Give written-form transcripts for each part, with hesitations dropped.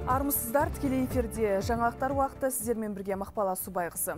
Армысыздар, тікелей эфирде жаңалықтар уақыты сіздермен бірге Мақпала Субайқызы.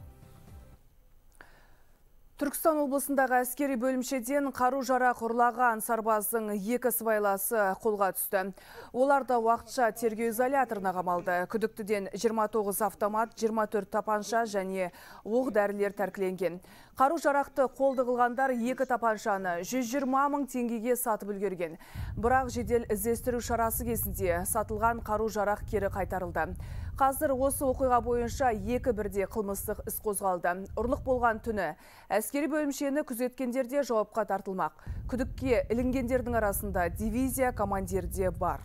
Түркістан облысындағы әскери бөлімшеден қару-жарақ ұрлаған сарбаздың 2 сыбайласы қолға түсті. Оларда уақытша тергеу изоляторына қамалды. Күдіктіден 29 автомат, 24 тапанша және оқ-дәрілер тәркіленген. Қару-жарақты қолды қылғандар 2 тапаншаны 120 мың теңгеге сатып үлгерген. Бірақ жедел іздестіру шарасы кезінде сатылған қару-жарақ кері қайтарылды. Қазір осы оқиға бойынша 2 бірде қылмыстық іс қозғалды. Ұрлық болған түні әскери бөлімшені күзеткендерде жауапқа тартылмақ. Күдікке ілінгендердің арасында дивизия командирі де бар.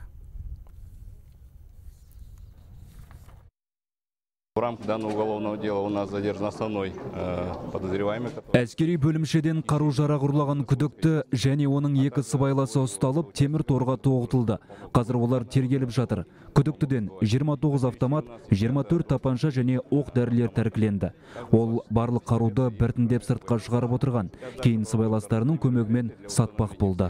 В рамках данного уголовного дела у нас задержан основной подозреваемый. Әскери бөлімшеден қару-жарақ ұрлаған күдікті және оның 2 сыбайласы ұсталып, темір торға тоғытылды. Қазір олар тергеліп жатыр. Күдіктіден 29 автомат, 24 тапанша және оқ-дәрілер тәркіленді. Ол барлық қаруды біртіндеп сыртқа шығарып отырған. Кейін сыбайластарының көмегімен сатпақ болды.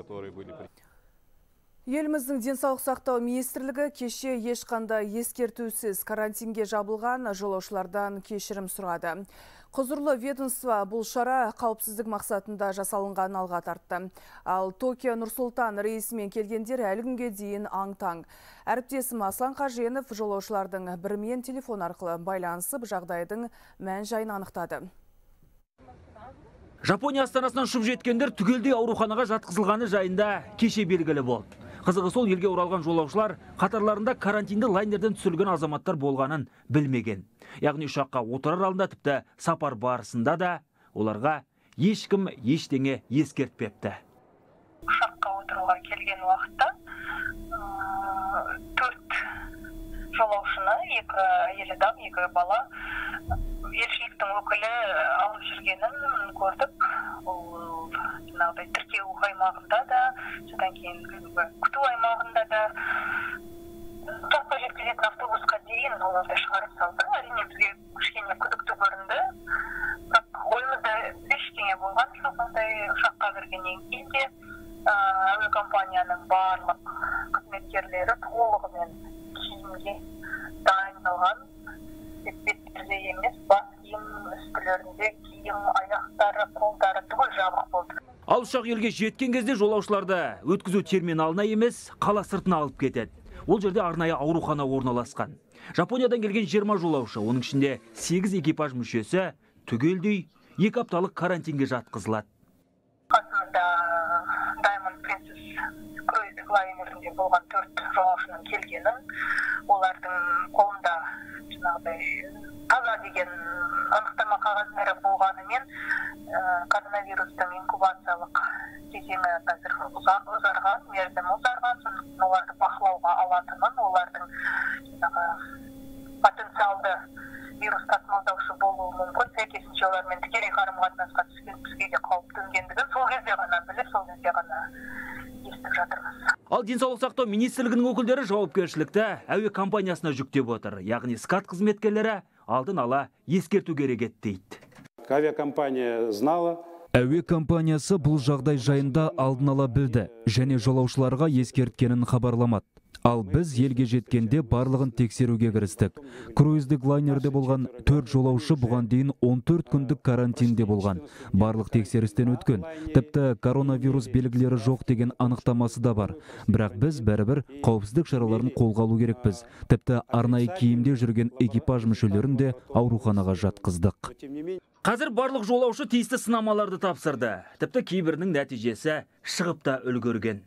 Еліміздің денсаулық сақтау министрлігі кеше ешқандай ескертусіз карантинге жабылған жолаушылардан кешірім сұрады. Құзырлы ведомство бұл шара қауіпсіздік мақсатында жасалынған алға тартты. Ал Токио Нұр-Сұлтан рейсімен келгендер әлі күнге дейін аң-таң. Әріптесім Аслан Қаженов жолаушылардың бірімен телефон арқылы байланысып жағдайдың мән-жайын анықтады. Жапония астанасынан ұшып жеткендер түгелдей ауруханаға жатқызылғаны жайында кеше белгілі болды. Қызығы сол, елге оралған жолаушылар қатарларында карантинді лайнерден түсірілген азаматтар болғанын білмеген. Яғни ұшаққа отырар алдында тіпті сапар барысында да оларға ешкім ештеңе ескертпепті. Ұшаққа отыруға келген уақытта 4 жолаушыны, 2 әйел адам, 2 бала елшіліктің өкілі алып жүргенін көрдік. Ол тіркеу аймағында да, содан кейін күту аймағында да ұшаққа жеткізетін автобусқа дейін оларды шығарып салды. Әрине бізге кішкене күдікті көрінді. Бірақ ойымызда ештеңе болған жоқ. Ондай ұшаққа кіргеннен кейін де әуе компанияның барлық қызметкерлері толығымен киімге дайындалған. Бетперде емес, бас киім, үстілерінде киім, аяқтары, қолдары түгел жабық болды. Ал ұшақ елге жеткен кезде жолаушыларды өткізу терминалына емес, қала сыртына алып кетеді. Ол жерде арнайы аурухана орналасқан. Жапониядан келген 20 жолаушы, оның ішінде 8 экипаж мүшесі түгелдей 2 апталық карантинге жатқызылады. Қасымызда Diamond Princess круиздік лайнерінде болған 4 жолаушының келгенін, олардың қолында таза деген анықтама қағаздары болғанымен коронавирустың инкубациялық кезеңі қазір ұзарған, мерзімі ұзарған, сондықтан оларды бақылауға алатынын, олардың потенциалды вирус тасымалдаушы болуы мүмкін, сәйкесінше олармен тікелей қарым-қатынасқа түскенге де қауіп төнгендігін сол кезде ғана біліп, сол кезде ғана естіп жатырмыз. Ал денсаулық сақтау министрлігінің өкілдері жауапкершілікті әуе компаниясына жүктеп отыр. Яғни скат қызметкерлері алдын ала ескерту керек еді дейді. Авиакомпания знала. Әуе компаниясы бұл жағдай жайында алдын ала білді және жолаушыларға ескерткенін хабарламады. Ал біз елге жеткенде барлығын тексеруге кірістік. Круиздік лайнерде болған 4 жолаушы бұған дейін 14 күндік карантинде болған. Барлық тексерістен өткен. Тіпті коронавирус белгілері жоқ деген анықтамасы да бар. Бірақ біз бәрібір қауіпсіздік шараларын қолға алу керекпіз. Тіпті арнайы киімде жүрген экипаж мүшелерін де ауруханаға жатқыздық. Қазір барлық жолаушы тиісті сынамаларды тапсырды. Тіпті кейбірінің нәтижесі шығып та үлгерген.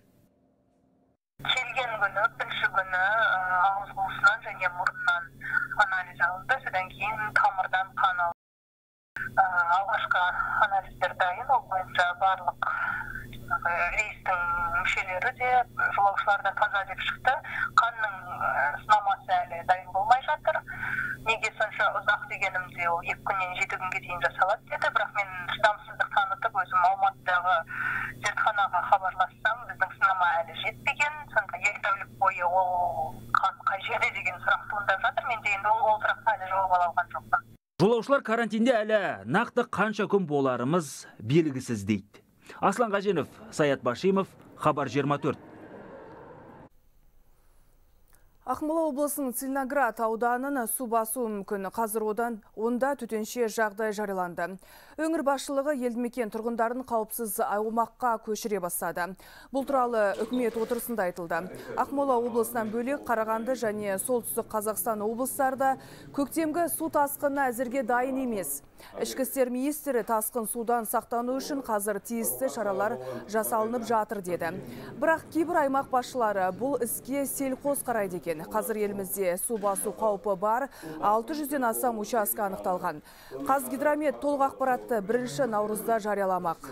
Келген күні, бірінші күні ауыз қуысынан және мұрнынан анализ алынды, содан кейін тамырдан қан алынды. Алғашқы анализдер дайын, ол бойынша барлық рейстің мүшелері де жолаушылар да таза деп шықты. Қанның сынамасы әлі дайын болмай жатыр. Неге сонша ұзақ дегенімде ол 2 күннен 7 күнге дейін жасалады деді, бірақ мен шыдамсыздық танытып өзім Алматыдағы зертханаға хабарлассам, біздің сынама әлі жетпеген, сонда 2 тәулік бойы ол қан қай жерде деген сұрақ туындап жатыр. Мен де енді ол сұраққа әлі жауап ала алған жоқпын. Жолаушылар карантинде әлі нақты қанша күн боларымыз белгісіз дейді. Аслан Қаженов, Саят Башимов, Хабар 24. Ақмола облысының Целиноград ауданын су басуы мүмкін. Қазір онда төтенше жағдай жарияланды. Өңір басшылығы елді мекен тұрғындарын қауіпсіз аумаққа көшіре бастады. Бұл туралы үкімет отырысында айтылды. Ақмола облысынан бөлек Қарағанды және Солтүстік Қазақстан облыстарда көктемгі су тасқынына әзірге дайын емес. Ішкі істер министрі тасқын судан сақтану үшін қазір тиісті шаралар жасалынып жатыр деді. Бірақ кейбір аймақ басшылары бұл іске селқос қарайды екен. Қазір елімізде су басу қаупі бар 600-ден астам учаске анықталған. Қазгидромет толық ақпаратты 1 наурызда жарияламақ.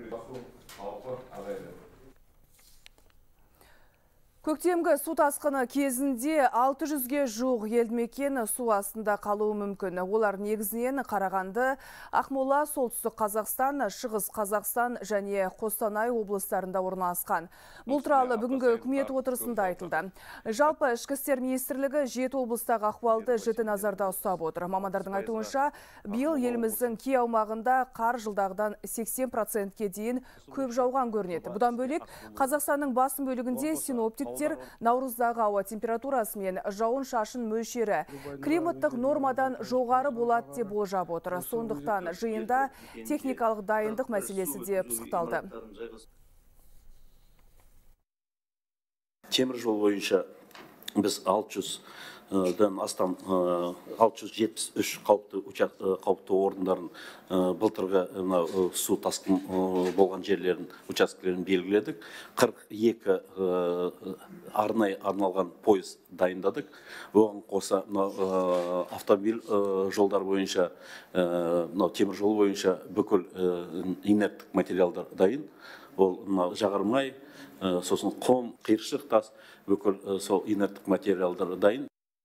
Көктемгі су тасқыны кезінде 600-ге жуық елді мекен су астында қалуы мүмкін. Олар негізінен Қарағанды, Ақмола, Солтүстік Қазақстан, Шығыс Қазақстан және Қостанай облыстарында орналасқан. Бұл туралы бүгінгі үкімет отырысында айтылды. Жалпы ішкі істер министрлігі 7 облыстағы ахуалды жіті назарда ұстап отыр. Мамандардың айтуынша, биыл еліміздің кей аумағында қар жылдағыдан 80%-ке дейін көп жауған көрінеді. Бұдан бөлек, Қазақстанның басым бөлігінде синоптик наурыздағы ауа температурасы мен жауын шашын мөлшері климаттық нормадан жоғары болады деп болжап отыр. Сондықтан жиында техникалық дайындық мәселесі де пысықталды. Темір жол бойынша біз 673 қауіпті орындарын былтырғы су тасқын болған жерлерін, учаскелерін белгіледік. 42 арнайы арналған пойыз дайындадық. Оған қоса автомобиль жолдар бойынша, темір жол бойынша бүкіл инерттік материалдар дайын. Ол жағармай, сосын құм, қиыршық тас, бүкіл сол инерттік материалдар дайын.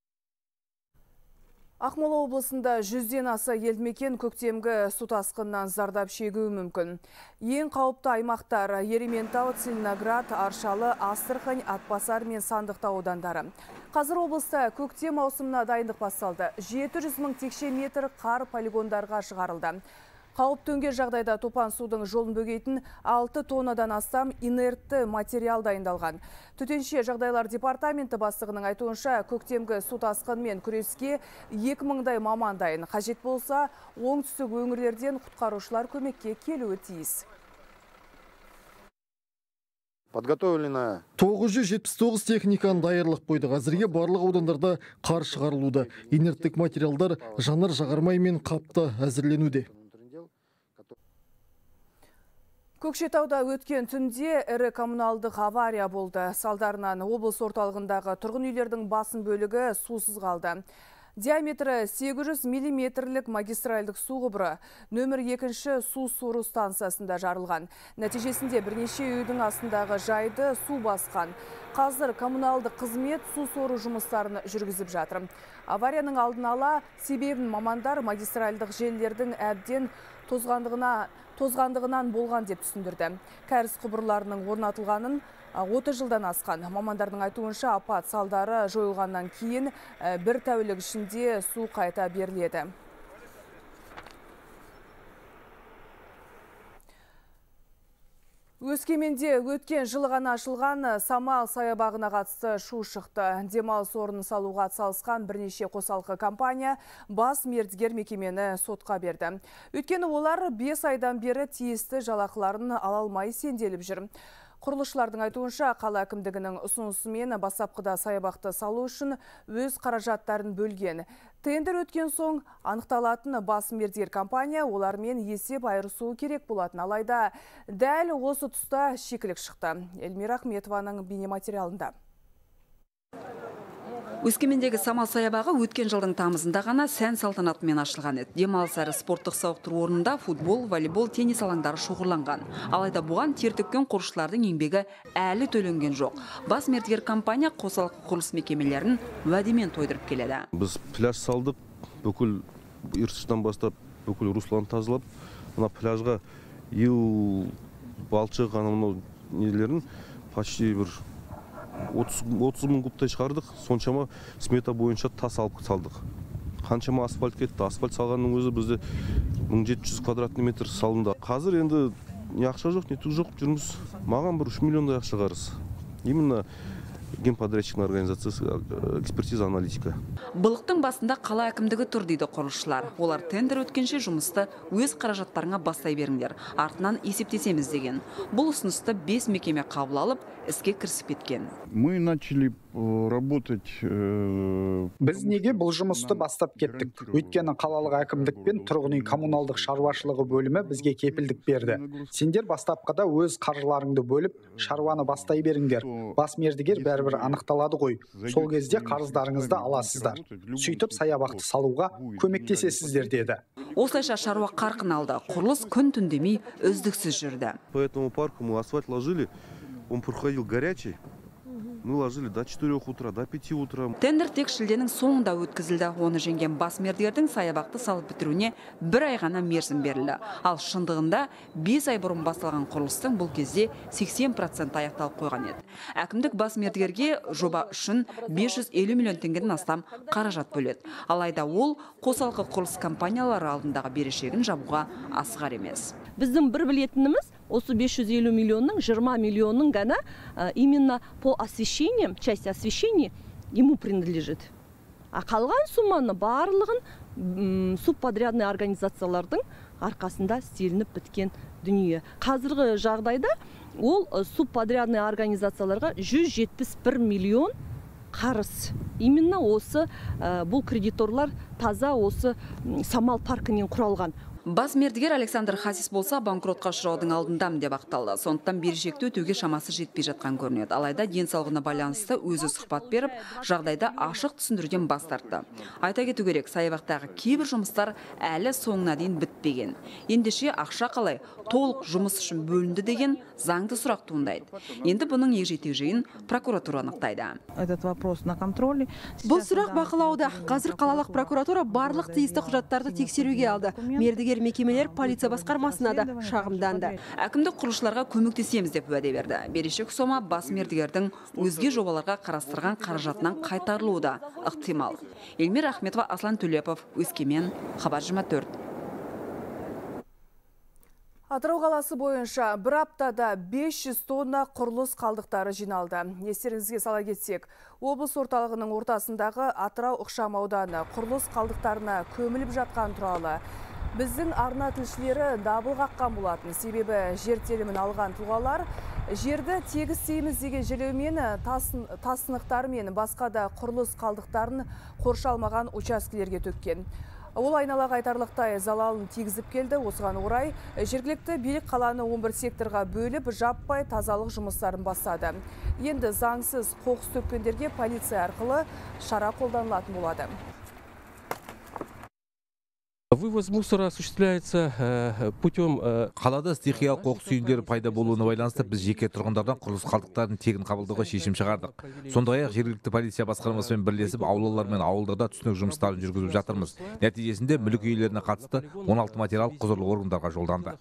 Ақмола облысында 100-ден аса елді мекен көктемгі су тасқынынан зардап шегуі мүмкін. Ең қауіпті аймақтар Ерейментау, Целиноград, Аршалы, Астрахань, Атбасар мен Сандықтау аудандары. Қазір облыста көктем маусымына дайындық басталды. 700 мың текше метр қар полигондарға шығарылды. Қауіп төнген жағдайда топан судың жолын бөгейтін 6 тоннадан астам инертті материал дайындалған. Төтенше жағдайлар департаменті бастығының айтуынша, көктемгі су тасқынымен күреске 2000-дай маман дайын. Қажет болса, оңтүстік өңірлерден құтқарушылар көмекке келуі тиіс. Подготовлено 979 техниканы даярлық қойды. Әзірге барлық аудандарда қар шығарылуда. Инерттік материалдар жанар жағармай мен қапта әзірленуде. Көкшетауда өткен түнде ірі коммуналдық авария болды. Салдарынан облыс орталығындағы тұрғын үйлердің басым бөлігі сусыз қалды. Диаметрі 800 миллиметрлік магистральдық су құбыры нөмір 2 су сору станциясында жарылған. Нәтижесінде бірнеше үйдің астындағы жайды су басқан. Қазір коммуналдық қызмет су сору жұмыстарын жүргізіп жатыр. Аварияның алдын ала себебін мамандар магистральдық желілердің әбден тозғандығынан болған деп түсіндірді. Кәріз құбырларының орнатылғанын 30 жылдан асқан. Мамандардың айтуынша апат салдары жойылғаннан кейін бір тәулік ішінде су қайта беріледі. Өскеменде өткен жылы ғана ашылған Самал саябағына қатысты шу шықты. Демалыс орнын салуға атсалысқан бірнеше қосалқы компания бас мердігер мекемені сотқа берді. Өйткені олар 5 айдан бері тиісті жалақыларын ала алмай сенделіп жүр. Құрылысшылардың айтуынша, қала әкімдігінің ұсынысымен бастапқыда саябақты салу үшін өз қаражаттарын бөлген. Тендер өткен соң анықталатын бас мердігер компания олармен есеп айырысуы керек болатын. Алайда дәл осы тұста шикілік шықты. Эльмира Ахметованың бейнематериалында. Өскемендегі Самал саябағы өткен жылдың тамызында ғана сән салтанатымен ашылған еді. Демалыс әрі спорттық сауықтыру орнында футбол, волейбол, теннис алаңдары шоғырланған. Алайда бұған тер төккен құрылысшылардың еңбегі әлі төленген жоқ. Бас мердігер компания қосалқы құрылыс мекемелерін уәдемен тойдырып келеді. Біз пляж салдық, бүкіл Иртыштан бастап бүкіл русланы тазалап, мына пляжға ел балшық анау нелерін почти бір 30 мың кубтай шығардық, соншама смета бойынша тас алып салдық. Қаншама асфальт кетті, асфальт салғанның өзі бізде 1700 квадратный метр салынды. Қазір енді не ақша жоқ, не түк жоқ жүрміз. Маған бір 3 миллиондай ақша қарыз. Именно генподрядчиктің организациясы, экспертиза, аналитика. Былықтың басында қала әкімдігі тұр дейді құрылысшылар. Олар тендер өткенше жұмысты өз қаражаттарыңа бастай беріңдер, артынан есептесеміз деген. Бұл ұсынысты 5 мекеме қабыл алып, іске кірісіп кеткен. Мы начали работать. Біз неге бұл жұмысты бастап кеттік? Өйткені қалалық әкімдік пен тұрғын үй коммуналдық шаруашылығы бөлімі бізге кепілдік берді. Сендер бастапқыда өз қаржыларыңды бөліп, шаруаны бастай беріңдер. Бас мердігер бәрібір анықталады ғой. Сол кезде қарыздарыңызды аласыздар. Сөйтіп саябақты салуға көмектесесіздер деді. Осылайша шаруа қарқын алды. Құрылыс күн түн демей үздіксіз жүрді. По этому парку мы асфальт ложили, он проходил горячий. Мы ложили до 4 утра, до 5 утра. Тендер тек шілденің соңында өткізілді. Оны жеңген бас мердігердің саябақты салып бітіруіне 1 ай ғана мерзім берілді. Ал шындығында 5 ай бұрын басталған құрылыстың бұл кезде 80% аяқталып қойған еді. Әкімдік бас мердігерге жоба үшін 550 миллион теңгеден астам қаражат бөледі. Алайда ол қосалқы құрылыс компаниялары алдындағы берешегін жабуға асығар емес. Біздің бір білетініміз, осы 550 миллионның 20 миллионның ғана именно по освещениям, часть освещения ему принадлежит. А қалған сумманы барлығын субподрядный организациялардың арқасында істелініп біткен дүние. Қазіргі жағдайда ол субподрядный организацияларға 171 миллион қарыз. Именно осы бұл кредиторлар таза осы Самал паркінен құралған. Бас мердігер Александр Хасис болса банкротқа ұшыраудың алдындам деп ақталды. Сондықтан берешекті өтеуге шамасы жетпей жатқан көрінеді. Алайда денсаулығына байланысты өзі сұхбат беріп, жағдайда ашық түсіндіруден бас тартты. Айта кету керек, саябақтағы кейбір жұмыстар әлі соңына дейін бітпеген. Ендеше ақша қалай толық жұмыс үшін бөлінді деген заңды сұрақ туындайды. Енді бұның егжей-тегжейін прокуратура анықтайды. Этот вопрос на контроле. Бұл сұрақ бақылауда. Қазір қалалық прокуратура барлық тиісті құжаттарды тексеруге алды. Мердігер мекемелер полиция басқармасына да шағымданды. Әкімдік құрылысшыларға көмектесеміз деп уәде берді. Берешек сома бас мердігердің өзге жобаларға қарастырған қаражатынан қайтарылуы да ықтимал. Эльмира Ахметова, Аслан Төлепов, Өскемен, Хабар 24. Атырау қаласы бойынша бір аптада 500 тонна құрылыс қалдықтары жиналды. Естеріңізге сала кетсек, облыс орталығының ортасындағы Атырау ықшам ауданы құрылыс қалдықтарына көміліп жатқан туралы біздің арна тілшілері дабыл қаққан болатын. Себебі жер телімін алған тұлғалар жерді тегіс істейміз деген желеумен тасынықтар мен басқа да құрылыс қалдықтарын қоршалмаған учаскелерге төккен. Ол айналаға айтарлықтай залалын тигізіп келді. Осыған орай жергілікті билік қаланы 11 секторға бөліп жаппай тазалық жұмыстарын бастады. Енді заңсыз қоқыс төккендерге полиция арқылы шара қолданылатын болады. Вывоз мусора осуществляется путем... Қалада стихиялық қоқыс үйіндері пайда болуына байланысты біз жеке тұрғындардан құрылыс қалдықтарын тегін қабылдауға шешім шығардық. Сондай-ақ жергілікті полиция басқармасымен бірлесіп аулалар мен ауылдарда түсінік жұмыстарын жүргізіп жатырмыз. Нәтижесінде мүлік иелеріне қатысты 16 материал құзырлы органдарға жолданды.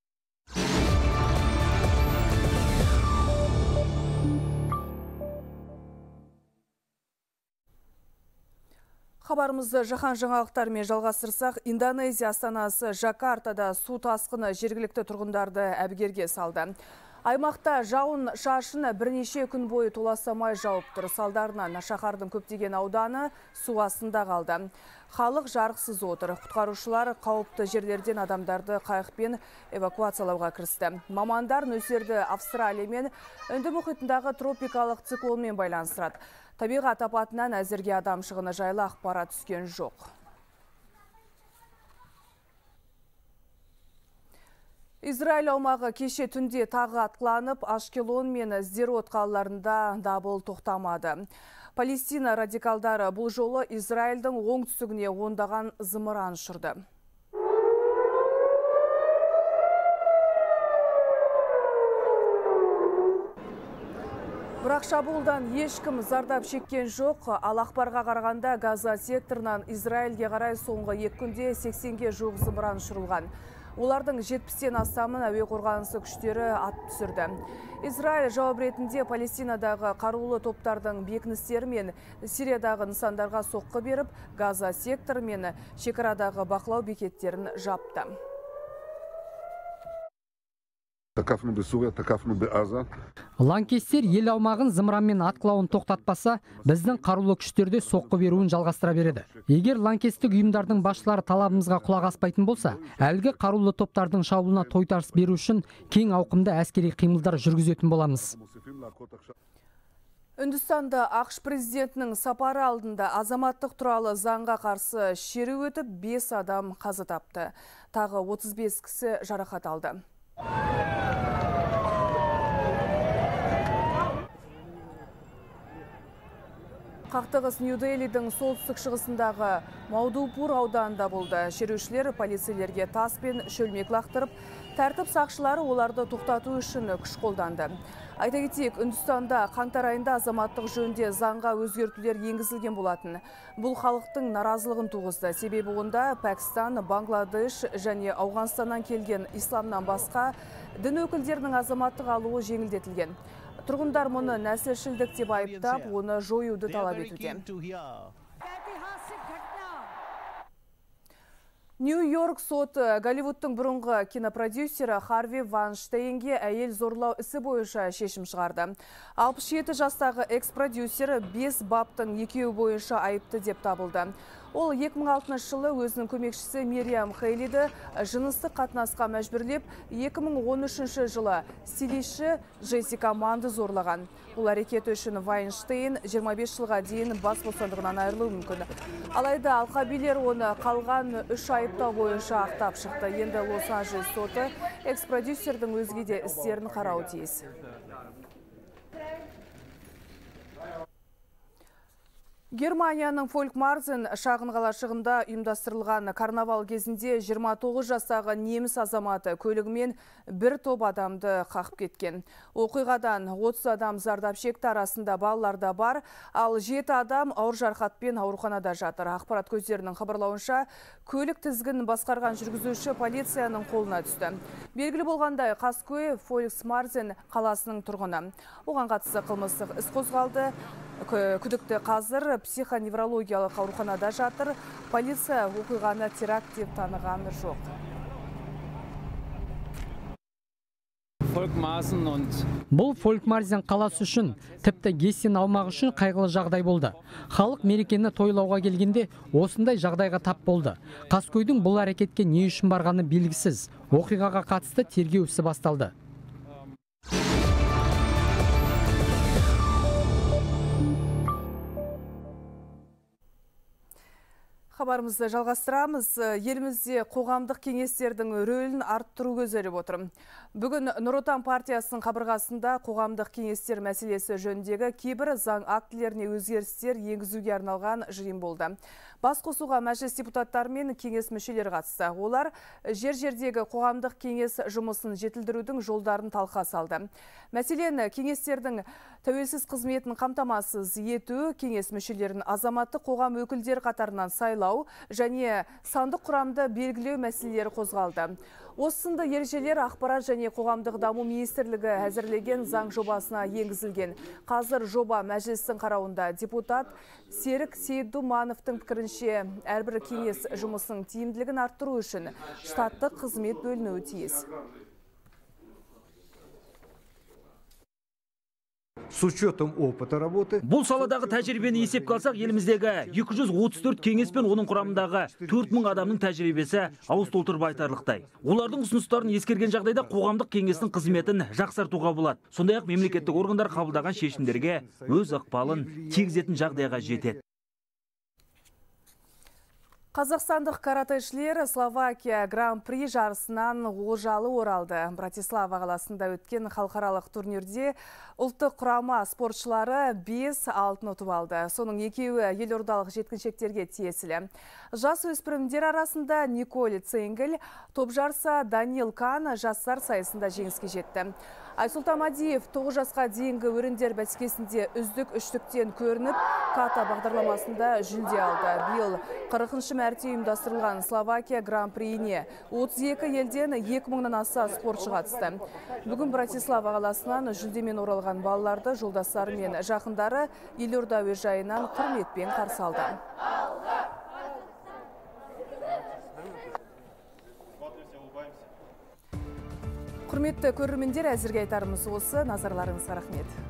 Хабарымызды жаһан жаңалықтарымен жалғастырсақ, Индонезия астанасы Жакартада су тасқыны жергілікті тұрғындарды әбігерге салды. Аймақта жауын шашын бірнеше күн бойы толастамай жауып тұр. Салдарынан шаһардың көптеген ауданы су астында қалды. Халық жарықсыз отыр. Құтқарушылар қауіпті жерлерден адамдарды қайықпен эвакуациялауға кірісті. Мамандар нөсерді Австралия мен Үнді мұхитындағы тропикалық циклонмен байланыстырады. Табиғат апатынан әзірге адам шығыны жайлы ақпарат түскен жоқ. Израиль аумағы кеше түнде тағы атқыланып, Ашкелон мен Сдерот қалаларында дабыл тоқтамады. Палестина радикалдары бұл жолы Израильдің оңтүстігіне ондаған зымыран ұшырды. Бірақ шабуылдан ешкім зардап шеккен жоқ. Ал ақпарға қарағанда Газа секторынан Израильге қарай соңғы 2 күнде 80-ге жуық зымыран ұшырылған. Олардың 70-тен астамын әуе қорғанысы күштері атып түсірді. Израиль жауап ретінде Палестинадағы қарулы топтардың бекіністері мен Сириядағы нысандарға соққы беріп, Газа сектор мен шекарадағы бақылау бекеттерін жапты. Лаңкестер ел аумағын зымыранмен атқылауын тоқтатпаса, біздің қарулы күштерде соққы беруін жалғастыра береді. Егер лаңкестік ұйымдардың басшылары талабымызға құлақ аспайтын болса, әлгі қарулы топтардың шабуылына тойтарыс беру үшін кең ауқымды әскери қимылдар жүргізетін боламыз. Үндістанда ақш президентінің сапары алдында азаматтық туралы заңға қарсы шеру өтіп 5 адам қаза тапты. Тағы 35 кісі жарақат алды. Қақтығыс Нью-Делидің солтүстік шығысындағы Маудупур ауданында болды. Шерушілер полицейлерге тас пен шөлмек лақтырып, тәртіп сақшылары оларды тоқтату үшін күш қолданды. Айта кетейік, Үндістанда қаңтар айында азаматтық жөнінде заңға өзгертулер енгізілген болатын. Бұл халықтың наразылығын туғызды. Себебі онда Пәкістан, Бангладеш және Ауғанстаннан келген исламнан басқа дін өкілдерінің азаматтық алуы жеңілдетілген. Тұрғындар мұны нәсілшілдік деп айыптап, оны жоюды талап етуде. Нью-Йорк соты Голливудтың бұрынғы кинопродюсері Харви Вайнштейнге әйел зорлау ісі бойынша шешім шығарды. 67 жастағы экс-продюсері 5 баптың 2 бойынша айыпты деп табылды. Ол 2006 жылы өзінің көмекшісі Мириам Хейлиді жыныстық қатынасқа мәжбүрлеп, 2013 жылы стилистші Джессика Манды зорлаған. Бұл әрекет үшін Вайнштейн 25 жылға дейін бас бостандығынан айырылуы мүмкін. Алайда алқабилер оны қалған 3 айыптау бойынша ақтап шықты. Енді Лос-Анджелес соты экс-продюсердің өзге де істерін қарауы тиіс. Германияның Фолькмарзен шағын қалашығында ұйымдастырылған карнавал кезінде 29 жастағы неміс азаматы көлігімен бір топ адамды қақып кеткен. Оқиғадан 30 адам зардап шекті, арасында балалар да бар, ал 7 адам ауыр жарақатпен ауруханада жатыр. Ақпарат көздерінің хабарлауынша, көлік тізгін басқарған жүргізуші полицияның қолына түсті. Белгілі болғандай, қаскөй Фолькмарзен қаласының тұрғыны. Оған қатысты қылмыстық іс қозғалды. Күдікті қазір психоневрологиялық ауруханада жатыр. Полиция оқиғаны теракт деп таныған жоқ. Бұл Фолькмарзен қаласы үшін, тіпті Гессен аумағы үшін қайғылы жағдай болды. Халық мерекені тойлауға келгенде осындай жағдайға тап болды. Қаскөйдің бұл әрекетке не үшін барғаны белгісіз. Оқиғаға қатысты тергеу ісі басталды. Хабарымызды жалғастырамыз. Елімізде қоғамдық кеңестердің рөлін арттыру көзделіп отыр. Бүгін Нұр Отан партиясының қабырғасында қоғамдық кеңестер мәселесі жөніндегі кейбір заң актілеріне өзгерістер енгізуге арналған жиын болды. Бас қосуға мәжіліс депутаттары мен кеңес мүшелері қатысты. Олар жер-жердегі қоғамдық кеңес жұмысын жетілдірудің жолдарын талқыға салды. Мәселен, кеңестердің тәуелсіз қызметін қамтамасыз ету, кеңес мүшелерін азаматтық қоғам өкілдері қатарынан сайлау және сандық құрамды белгілеу мәселелері қозғалды. Осы сынды ережелер ақпарат және қоғамдық даму министрлігі әзірлеген заң жобасына енгізілген. Қазір жоба мәжілістің қарауында. Депутат Серік Сейдумановтың пікірінше, әрбір кеңес жұмысының тиімділігін арттыру үшін штаттық қызмет бөлінуі тиіс. С учетом опыта работы. Бұл саладағы тәжірибені есепке алсақ, еліміздегі 234 кеңес пен оның құрамындағы 4000 адамның тәжірибесі ауыз толтырып айтарлықтай. Олардың ұсыныстарын ескерген жағдайда қоғамдық кеңестің қызметін жақсартуға болады. Сондай-ақ мемлекеттік органдар қабылдаған шешімдерге өз ықпалын тигізетін жағдайға жетеді. Қазақстандық каратэшілер Словакия гран-при жарысынан олжалы оралды. Братислава қаласында өткен халықаралық турнирде ұлттық құрама спортшылары 5 алтын ұтып алды. Соның екеуі елордалық жеткіншектерге тиесілі. Жас өспірімдер арасында Николь Ценгель, топ жарса Данил Кан жастар сайысында жеңіске жетті. Айсұлтан Мадиев 9 жасқа дейінгі өріндер бәсекесінде үздік үштіктен көрініп, ката бағдарламасында жүлде алды. Биыл 40-шы мәрте ұйымдастырылған Словакия гран-приіне 32 елден 2000-нан аса спортшы қатысты. Бүгін Братислава қаласынан жүлдемен оралған балаларды жолдастары мен жақындары елорда әуежайынан құрметпен қарсы алды. Құрметті көрермендер, әзірге айтарымыз осы. Назарларыңызға рахмет.